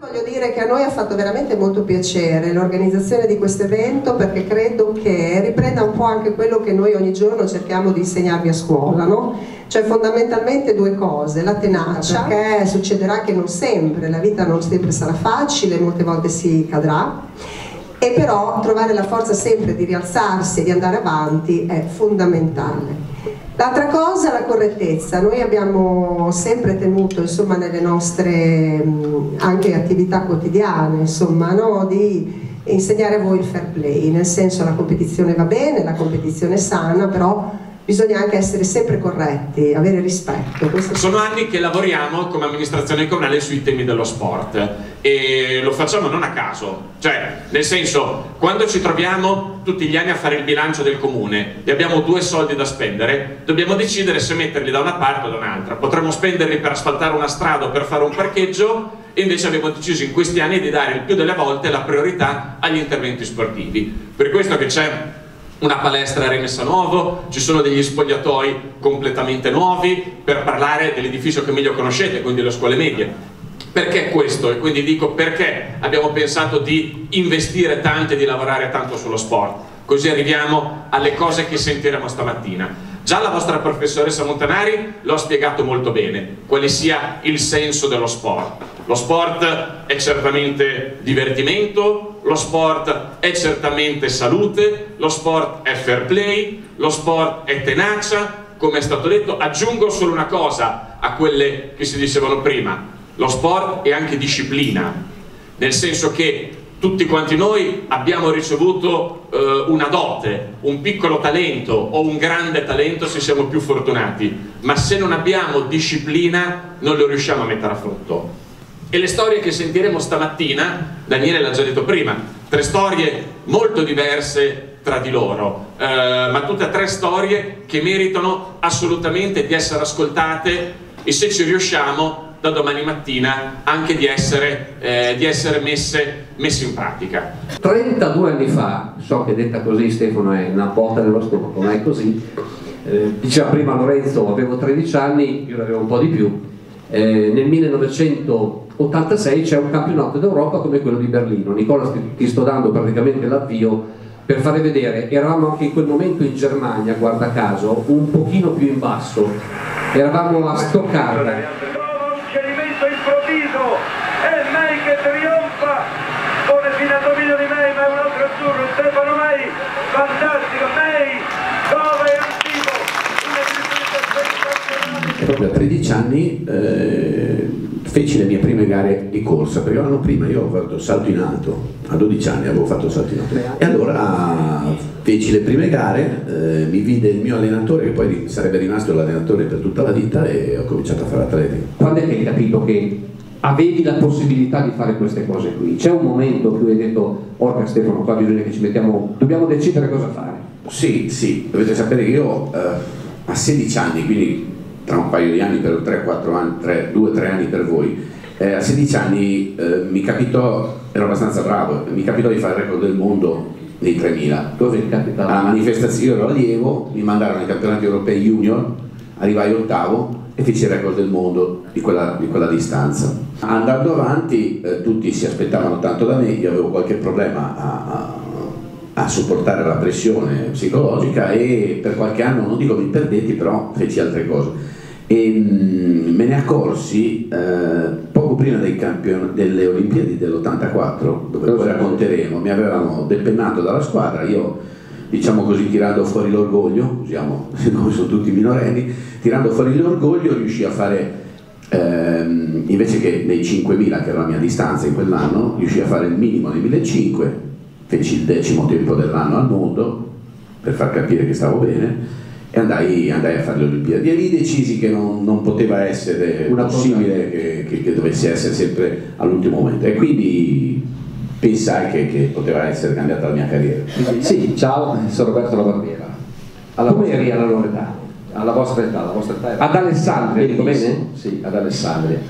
Voglio dire che a noi ha fatto veramente molto piacere l'organizzazione di questo evento, perché credo che riprenda un po' anche quello che noi ogni giorno cerchiamo di insegnarvi a scuola, no? Cioè fondamentalmente due cose: la tenacia, perché succederà che non sempre, la vita non sempre sarà facile, molte volte si cadrà, e però trovare la forza sempre di rialzarsi e di andare avanti è fondamentale. L'altra cosa è la correttezza. Noi abbiamo sempre tenuto, insomma, nelle nostre anche attività quotidiane, insomma, no, di insegnare a voi il fair play, nel senso, la competizione va bene, la competizione è sana, però bisogna anche essere sempre corretti, avere rispetto. Sono anni che lavoriamo come amministrazione comunale sui temi dello sport e lo facciamo non a caso, cioè nel senso, quando ci troviamo tutti gli anni a fare il bilancio del comune e abbiamo 2 soldi da spendere, dobbiamo decidere se metterli da una parte o da un'altra. Potremmo spenderli per asfaltare una strada o per fare un parcheggio, e invece abbiamo deciso in questi anni di dare il più delle volte la priorità agli interventi sportivi. Per questo che c'è una palestra rimessa a nuovo, ci sono degli spogliatoi completamente nuovi, per parlare dell'edificio che meglio conoscete, quindi le scuole medie. Perché questo? E quindi dico perché abbiamo pensato di investire tanto e di lavorare tanto sullo sport. Così arriviamo alle cose che sentiremo stamattina. Già la vostra professoressa Montanari lo ha spiegato molto bene, quale sia il senso dello sport. Lo sport è certamente divertimento, lo sport è certamente salute, lo sport è fair play, lo sport è tenacia, come è stato detto. Aggiungo solo una cosa a quelle che si dicevano prima: lo sport è anche disciplina, nel senso che tutti quanti noi abbiamo ricevuto una dote, un piccolo talento o un grande talento se siamo più fortunati, ma se non abbiamo disciplina non lo riusciamo a mettere a frutto. E le storie che sentiremo stamattina, Daniele l'ha già detto prima, 3 storie molto diverse tra di loro, ma tutte 3 storie che meritano assolutamente di essere ascoltate, e se ci riusciamo da domani mattina anche di essere messe in pratica. 32 anni fa, so che detta così Stefano è una botta nello stomaco, ma è così, diceva prima Lorenzo, avevo 13 anni, io ne avevo un po' di più, nel 1986 c'è un campionato d'Europa come quello di Berlino. Nicola, ti sto dando praticamente l'avvio per fare vedere, eravamo anche in quel momento in Germania, guarda caso, un pochino più in basso, eravamo a Stoccarda. Improvviso, è May che trionfa, pone fino a dominio di May, ma è un altro azzurro, Stefano May, fantastico, May, dove è attivo, proprio a 13 anni feci le mie prime gare di corsa, perché l'anno prima io ho fatto salto in alto, a 12 anni avevo fatto salto in alto, e allora feci le prime gare, mi vide il mio allenatore, che poi sarebbe rimasto l'allenatore per tutta la vita, e ho cominciato a fare atletica. Quando è che hai capito che avevi la possibilità di fare queste cose qui? C'è un momento in cui hai detto: orca Stefano, qua bisogna che ci mettiamo, dobbiamo decidere cosa fare? Sì, sì, dovete sapere che io a 16 anni, quindi tra un paio di anni per 3-4 anni, 2-3 anni per voi, a 16 anni mi capitò, ero abbastanza bravo, mi capitò di fare il record del mondo nei 3000. Dove capitava? Alla manifestazione, io ero allievo, mi mandarono ai campionati europei junior, arrivai 8º e feci il record del mondo di quella distanza. Andando avanti tutti si aspettavano tanto da me, io avevo qualche problema a sopportare la pressione psicologica, e per qualche anno, non dico mi perdetti, però feci altre cose, e me ne accorsi poco prima delle Olimpiadi dell'84, dove poi racconteremo. Mi avevano depennato dalla squadra, io, diciamo così, tirando fuori l'orgoglio, usiamo, noi sono tutti minorenni, tirando fuori l'orgoglio riuscii a fare, invece che nei 5000 che era la mia distanza in quell'anno, riuscii a fare il minimo nei 1500, feci il 10° tempo dell'anno al mondo per far capire che stavo bene, e andai a fare le Olimpiadi, e lì decisi che non poteva essere possibile che dovesse essere sempre all'ultimo momento, e quindi pensai che poteva essere cambiata la mia carriera. Sì, ciao, sono Roberto La Barbiera. Come eri alla loro età? Alla vostra età era... Ad Alessandria, dico bene? Sì, ad Alessandria.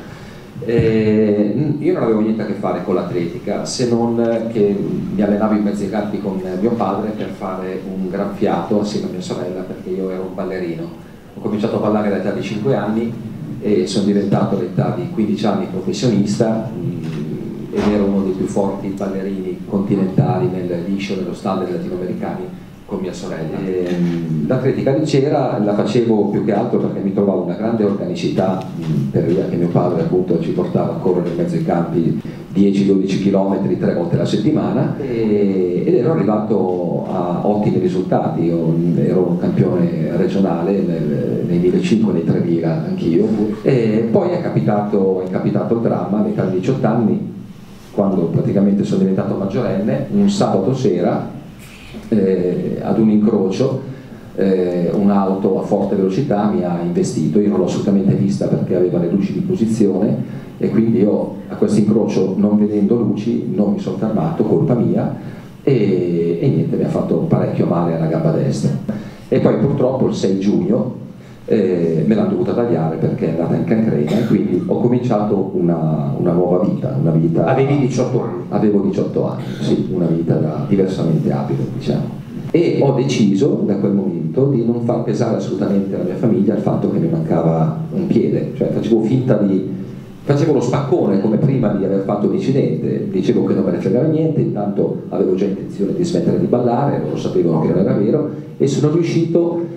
Io non avevo niente a che fare con l'atletica, se non che mi allenavo in mezzi campi con mio padre per fare un gran fiato assieme a mia sorella, perché io ero un ballerino. Ho cominciato a ballare all'età di 5 anni e sono diventato all'età di 15 anni professionista, ed ero uno dei più forti ballerini continentali nel liscio dello stallo dei latinoamericani con mia sorella. L'atletica leggera la facevo più che altro perché mi trovavo una grande organicità, per via che mio padre appunto ci portava a correre in mezzo ai campi 10-12 km 3 volte alla settimana, ed ero arrivato a ottimi risultati. Io ero un campione regionale nei 1500 e nei 3000 anch'io, e poi è capitato il dramma all'età di 18 anni, quando praticamente sono diventato maggiorenne. Un sabato sera ad un incrocio un'auto a forte velocità mi ha investito. Io non l'ho assolutamente vista perché aveva le luci di posizione, e quindi io a questo incrocio, non vedendo luci, non mi sono fermato, colpa mia, e niente, mi ha fatto parecchio male alla gamba destra. E poi purtroppo il 6 giugno me l'hanno dovuta tagliare perché è andata in cancrena, e quindi ho cominciato una nuova vita, Avevi 18 anni? Avevo 18 anni, sì, una vita diversamente abile, diciamo. E ho deciso da quel momento di non far pesare assolutamente alla mia famiglia il fatto che mi mancava un piede, cioè facevo lo spaccone come prima di aver fatto l'incidente, dicevo che non me ne fregava niente, intanto avevo già intenzione di smettere di ballare, loro sapevano che non era vero, e sono riuscito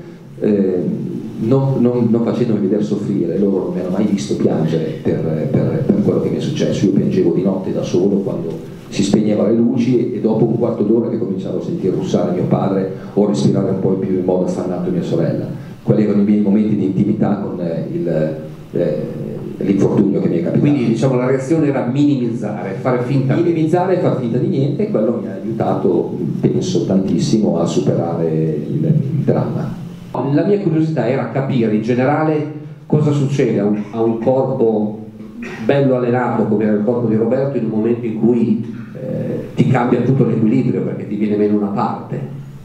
non facendomi vedere soffrire. Loro non mi hanno mai visto piangere per quello che mi è successo. Io piangevo di notte da solo quando si spegnevano le luci, e dopo un quarto d'ora che cominciavo a sentire russare mio padre o respirare un po' più in modo affannato mia sorella. Quelli erano i miei momenti di intimità con l'infortunio che mi è capitato. Quindi diciamo la reazione era minimizzare, fare finta e far finta di niente, e quello mi ha aiutato, penso, tantissimo a superare il dramma. La mia curiosità era capire in generale cosa succede a un corpo bello allenato come era il corpo di Roberto in un momento in cui ti cambia tutto l'equilibrio perché ti viene meno una parte.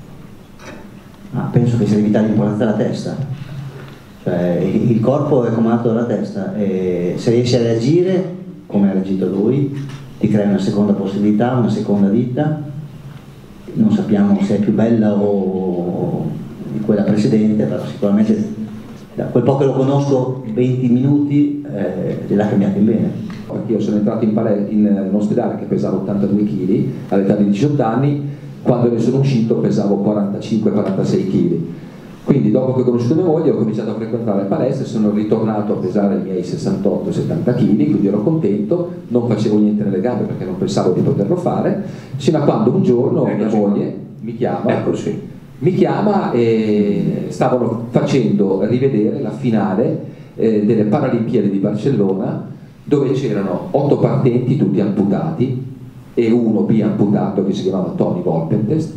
Penso che sia limitata l'importanza della testa, cioè il corpo è comandato dalla testa, e se riesci a reagire come ha reagito lui ti crea una seconda possibilità, una seconda vita. Non sappiamo se è più bella o di quella precedente, però sicuramente da quel po' che lo conosco, 20 minuti, l'ha cambiato in bene. Perché io sono entrato in un ospedale che pesavo 82 kg all'età di 18 anni, quando ne sono uscito pesavo 45-46 kg. Quindi dopo che ho conosciuto mia moglie ho cominciato a frequentare le palestre, sono ritornato a pesare i miei 68-70 kg, quindi ero contento, non facevo niente nelle gambe perché non pensavo di poterlo fare, sino a quando un giorno mia moglie mi chiama e stavano facendo rivedere la finale delle Paralimpiadi di Barcellona, dove c'erano 8 partenti tutti amputati e uno biamputato che si chiamava Tony Volpentest.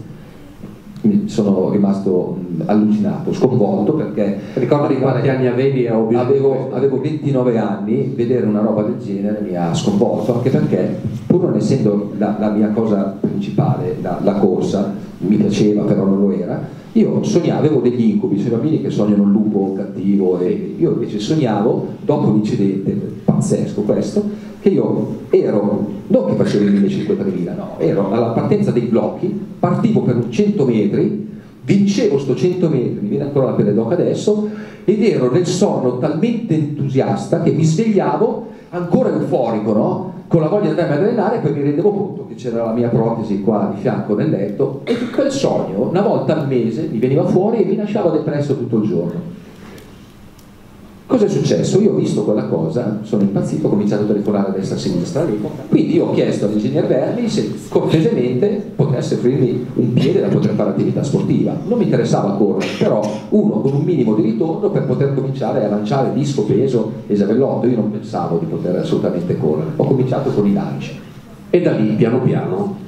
Sono rimasto allucinato, sconvolto, perché ricordo di quanti anni avevi? Avevo 29 anni, vedere una roba del genere mi ha sconvolto, anche perché pur non essendo la mia cosa principale la corsa, mi piaceva però non lo era, io sognavo, avevo degli incubi, sui bambini che sognano un lupo cattivo, e io invece sognavo, dopo un incidente pazzesco questo, che io ero, non che facevo il 1500-3000, no, ero alla partenza dei blocchi, partivo per 100 metri, vincevo sto 100 metri, mi viene ancora la pelle d'oca adesso, ed ero nel sonno talmente entusiasta che mi svegliavo ancora euforico, no? Con la voglia di andarmi ad allenare, e poi mi rendevo conto che c'era la mia protesi qua di fianco nel letto, e quel sogno una volta al mese mi veniva fuori e mi lasciava depresso tutto il giorno. Cosa è successo? Io ho visto quella cosa, sono impazzito, ho cominciato a telefonare a destra e a sinistra, quindi io ho chiesto all'ingegner Verni se cortesemente potesse offrirmi un piede da poter fare attività sportiva. Non mi interessava correre, però uno con un minimo di ritorno per poter cominciare a lanciare disco, peso e giavellotto. Io non pensavo di poter assolutamente correre, ho cominciato con i lanci. E da lì piano piano?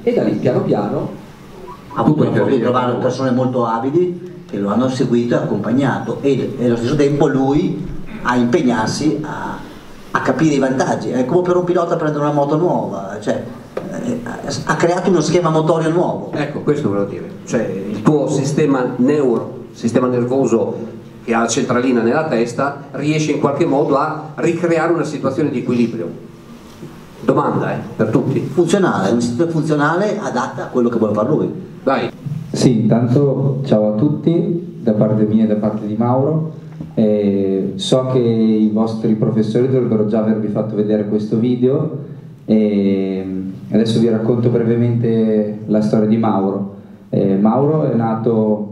Ha avuto la fortuna di trovare persone molto abili che lo hanno seguito e accompagnato, e allo stesso tempo lui a impegnarsi a capire i vantaggi. È come per un pilota prendere una moto nuova, cioè ha creato uno schema motorio nuovo. Ecco, questo volevo dire, cioè il tuo sistema nervoso che ha la centralina nella testa riesce in qualche modo a ricreare una situazione di equilibrio. Domanda per tutti. Funzionale, una situazione funzionale adatta a quello che vuole fare lui. Vai. Sì, intanto ciao a tutti, da parte mia e da parte di Mauro. So che i vostri professori dovrebbero già avervi fatto vedere questo video, e Adesso vi racconto brevemente la storia di Mauro. Mauro è nato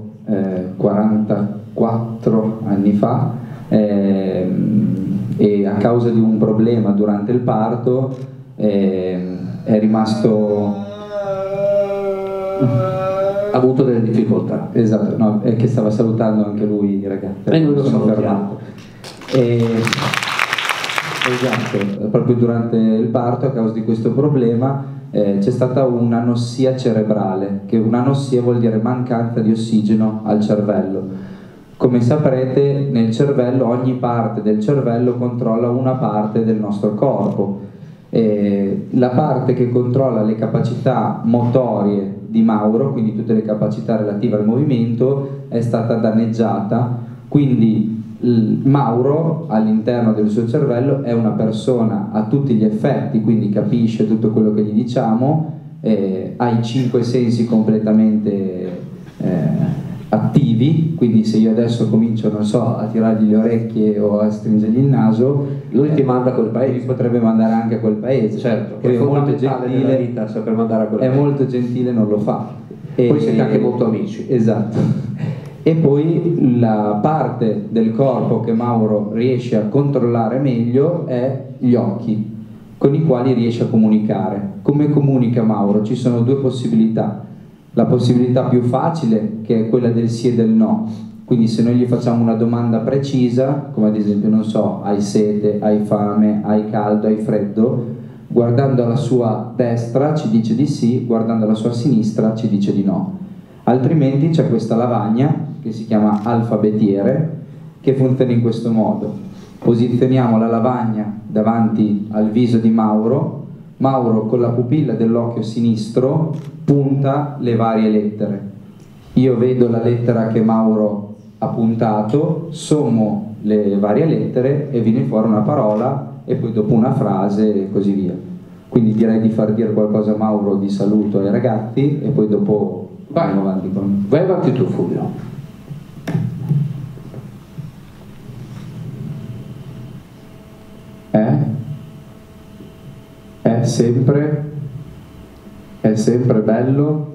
44 anni fa e a causa di un problema durante il parto è rimasto... Ha avuto delle difficoltà. Esatto, no, è che stava salutando anche lui i ragazzi. E noi lo sono salutiamo. Esatto, proprio durante il parto, a causa di questo problema, c'è stata un'anossia cerebrale, che un'anossia vuol dire mancanza di ossigeno al cervello. Come saprete, nel cervello, ogni parte del cervello controlla una parte del nostro corpo. La parte che controlla le capacità motorie di Mauro, quindi tutte le capacità relative al movimento, è stata danneggiata, quindi Mauro all'interno del suo cervello è una persona a tutti gli effetti, quindi capisce tutto quello che gli diciamo, ha i 5 sensi completamente attivi, quindi se io adesso comincio, non so, a tirargli le orecchie o a stringergli il naso, lui ti manda a quel paese. Potrebbe mandare anche a quel paese. Certo, poi è molto gentile nella vita saper mandare a quel paese. È molto gentile, non lo fa. Poi siete anche molto amici. Esatto. E poi la parte del corpo che Mauro riesce a controllare meglio è gli occhi, con i quali riesce a comunicare. Come comunica Mauro? Ci sono due possibilità. La possibilità più facile, che è quella del sì e del no, quindi se noi gli facciamo una domanda precisa, come ad esempio, non so, hai sete, hai fame, hai caldo, hai freddo, guardando alla sua destra ci dice di sì, guardando alla sua sinistra ci dice di no. Altrimenti c'è questa lavagna che si chiama alfabetiere, che funziona in questo modo: posizioniamo la lavagna davanti al viso di Mauro, Mauro con la pupilla dell'occhio sinistro punta le varie lettere, io vedo la lettera che Mauro ha puntato, sommo le varie lettere e viene fuori una parola e poi dopo una frase e così via. Quindi direi di far dire qualcosa a Mauro di saluto ai ragazzi e poi dopo andiamo avanti con... Vai avanti tu, Fulvio. È sempre bello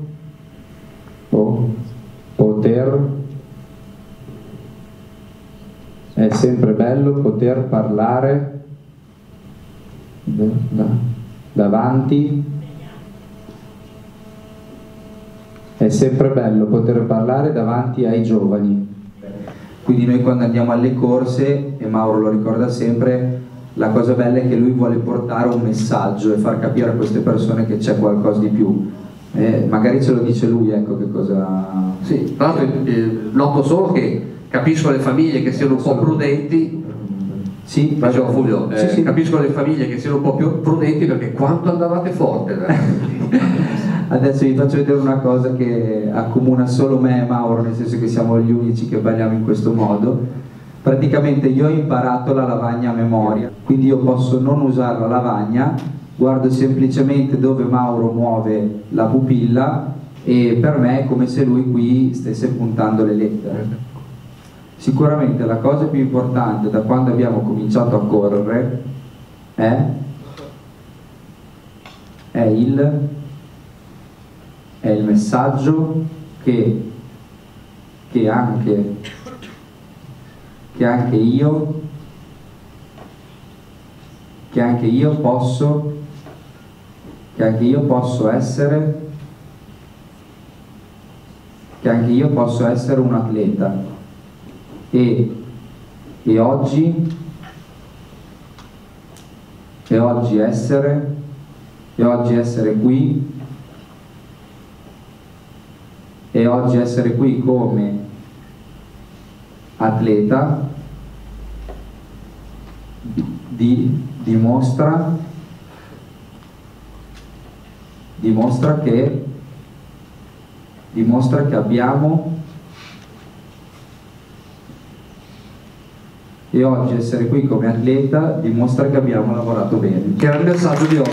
è sempre bello poter parlare davanti, è sempre bello poter parlare davanti ai giovani. Quindi noi quando andiamo alle corse, e Mauro lo ricorda sempre, la cosa bella è che lui vuole portare un messaggio e far capire a queste persone che c'è qualcosa di più. Magari ce lo dice lui, ecco che cosa... Sì, tra l'altro noto solo che capisco le famiglie che siano un po' prudenti. Sì, Facevo Fulvio, sì. Capisco le famiglie che siano un po' più prudenti, perché quanto andavate forte. Adesso vi faccio vedere una cosa che accomuna solo me e Mauro, nel senso che siamo gli unici che balliamo in questo modo. Praticamente io ho imparato la lavagna a memoria, quindi io posso non usare la lavagna, guardo semplicemente dove Mauro muove la pupilla e per me è come se lui qui stesse puntando le lettere. Sicuramente la cosa più importante da quando abbiamo cominciato a correre è il messaggio che anche io posso essere un atleta e oggi essere qui come atleta dimostra che abbiamo, e oggi essere qui come atleta dimostra che abbiamo lavorato bene. Che era il messaggio di oggi.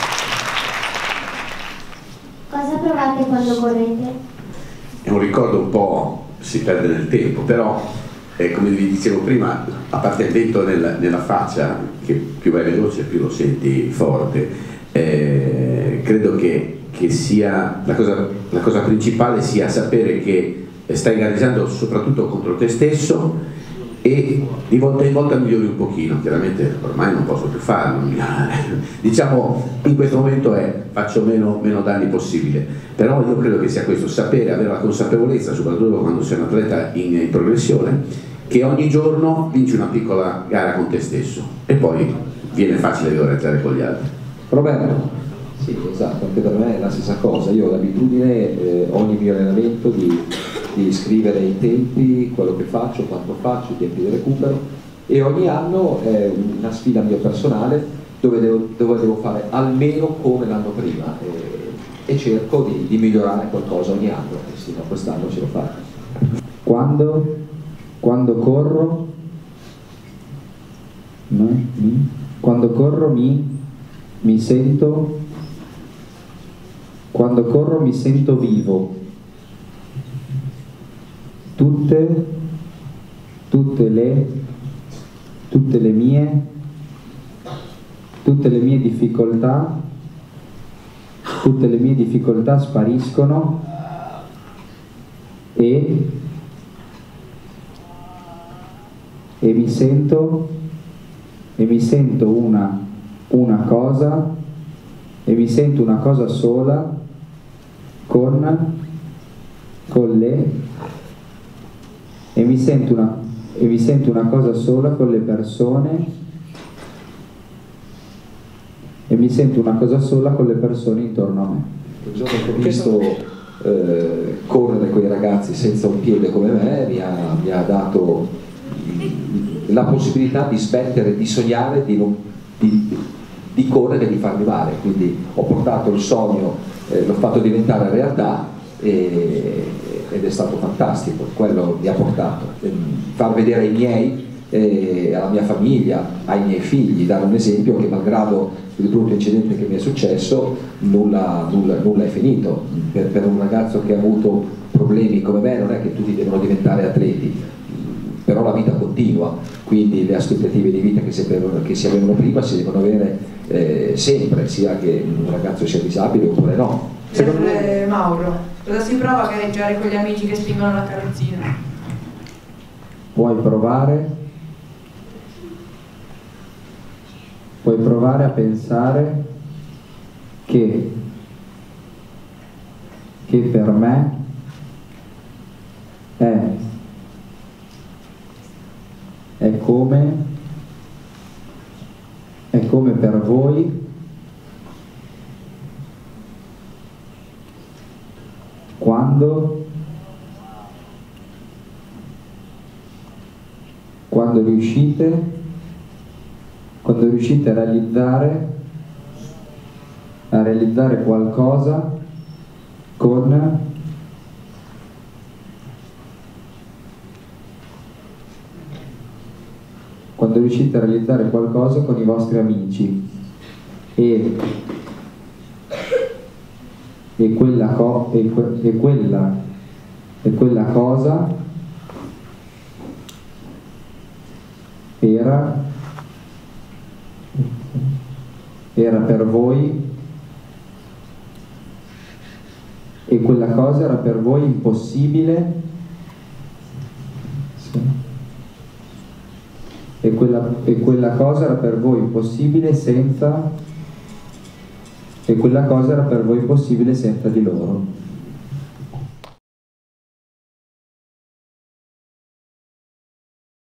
Cosa provate quando correte? È un ricordo un po', si perde nel tempo, però come vi dicevo prima, a parte il vento nella faccia, che più vai veloce più lo senti forte, credo che sia la cosa principale sia sapere che stai gareggiando soprattutto contro te stesso, e di volta in volta migliori un pochino. Chiaramente ormai non posso più farlo, diciamo in questo momento faccio meno danni possibile, però io credo che sia questo, sapere, avere la consapevolezza, soprattutto quando sei un atleta in progressione, che ogni giorno vinci una piccola gara con te stesso e poi viene facile gareggiare con gli altri. Roberto? Sì, esatto, anche per me è la stessa cosa. Io ho l'abitudine, ogni mio allenamento, di scrivere i tempi, quello che faccio, quanto faccio, i tempi di recupero, e ogni anno è una sfida mia personale dove devo fare almeno come l'anno prima, e cerco di migliorare qualcosa ogni anno, e sì, quest'anno ce l'ho fatta. Quando corro mi sento, quando corro mi sento vivo. Tutte le mie difficoltà spariscono e mi sento una cosa sola con le e mi sento una cosa sola con le persone, e mi sento una cosa sola con le persone intorno a me. Il giorno che ho visto correre quei ragazzi senza un piede come me mi ha dato la possibilità di smettere di sognare, di correre e di farmi male, quindi ho portato il sogno, l'ho fatto diventare realtà, ed è stato fantastico. Quello mi ha portato far vedere ai miei, alla mia famiglia, ai miei figli, dare un esempio che malgrado il brutto incidente che mi è successo, nulla è finito. Per un ragazzo che ha avuto problemi come me non è che tutti devono diventare atleti, però la vita continua, quindi le aspettative di vita che si avevano prima si devono avere sempre, sia che un ragazzo sia disabile oppure no. Secondo me, Mauro, cosa si prova a gareggiare con gli amici che spingono la carrozzina? Puoi provare a pensare che per me è come per voi quando riuscite a realizzare qualcosa con i vostri amici, e quella cosa era per voi, e quella cosa era per voi impossibile, sì. E quella cosa era per voi impossibile senza di loro.